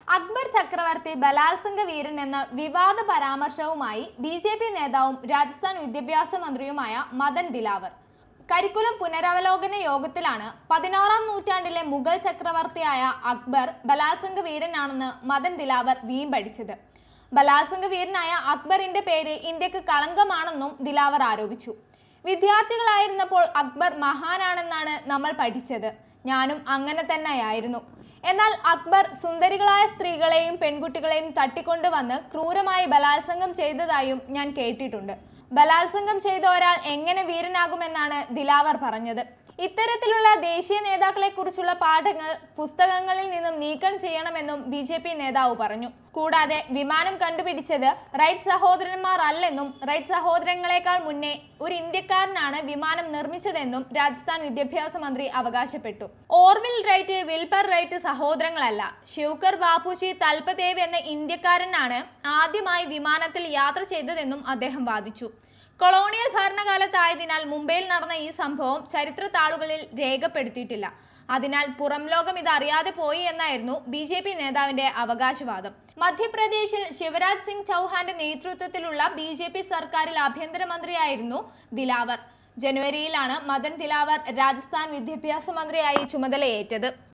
അക്ബർ ചക്രവർത്തി ബലാത്സംഗ വീരൻ എന്ന വിവാദ പരാമർശവുമായി ബിജെപി നേതാവും രാജസ്ഥാൻ വിദ്യാഭ്യാസ മന്ത്രിയുമായ മദൻ ദിലാവർ. കരിക്കുലം പുനരവലോകന യോഗത്തിലാണ് 16-ാം നൂറ്റാണ്ടിലെ മുഗൾ ചക്രവർത്തിയായ അക്ബർ ബലാത്സംഗ വീരനാണെന്ന് മദൻ ദിലാവർ വീമ്പടിച്ചത്. ബലാത്സംഗ വീരനായ അക്ബറിന്റെ പേര് ഇന്ത്യക്ക് കളങ്കമാണെന്നും ദിലാവർ ആരോപിച്ചു. വിദ്യാർത്ഥികളായിരുന്നപ്പോൾ അക്ബർ മഹാനാണെന്നാണ് നമ്മൾ പഠിച്ചത്. ഞാനും അങ്ങനെ തന്നെയായിരുന്നു. എന്നാൽ അക്ബർ സുന്ദരികളായ സ്ത്രീകളെയും പെൺകുട്ടികളെയും തട്ടിക്കൊണ്ടുവന്ന് ക്രൂരമായി ബലാത്സംഗം ചെയ്തതായും ഞാൻ കേട്ടിട്ടുണ്ട്. ബലാത്സംഗം ചെയ്ത ഒരാൾ എങ്ങനെ വീരനാകുമെന്നാണ് ദിലാവർ പറഞ്ഞത്. ഇത്തരത്തിലുള്ള ദേശീയ നേതാക്കളെ കുറിച്ചുള്ള പാഠങ്ങൾ പുസ്തകങ്ങളിൽ നിന്നും നീക്കം ചെയ്യണമെന്നും ബിജെപി നേതാവ് പറഞ്ഞു. കൂടാതെ വിമാനം കണ്ടുപിടിച്ചത് റൈറ്റ് സഹോദരന്മാർ അല്ലെന്നും റൈറ്റ് സഹോദരങ്ങളെക്കാൾ മുന്നേ ഒരു ഇന്ത്യക്കാരനാണ് വിമാനം നിർമ്മിച്ചതെന്നും രാജസ്ഥാൻ വിദ്യാഭ്യാസ മന്ത്രി അവകാശപ്പെട്ടു. ഓർവിൽ റൈറ്റ്, വിൽപർ റൈറ്റ് സഹോദരങ്ങളല്ല. ശിവകർ ബാപ്പുജി തൽപദേവ് എന്ന ഇന്ത്യക്കാരനാണ് ആദ്യമായി വിമാനത്തിൽ യാത്ര ചെയ്തതെന്നും അദ്ദേഹം വാദിച്ചു. കൊളോണിയൽ ഭരണകാലത്തായതിനാൽ മുംബൈയിൽ നടന്ന ഈ സംഭവം ചരിത്ര താളുകളിൽ രേഖപ്പെടുത്തിയിട്ടില്ല. അതിനാൽ പുറം ലോകം ഇത് അറിയാതെ പോയി എന്നായിരുന്നു ബിജെപി നേതാവിന്റെ അവകാശവാദം. മധ്യപ്രദേശിൽ ശിവരാജ് സിംഗ് ചൗഹാന്റെ നേതൃത്വത്തിലുള്ള ബിജെപി സർക്കാരിൽ ആഭ്യന്തരമന്ത്രിയായിരുന്നു ദിലാവർ. ജനുവരിയിലാണ് മദൻ ദിലാവർ രാജസ്ഥാൻ വിദ്യാഭ്യാസ മന്ത്രിയായി ചുമതലയേറ്റത്.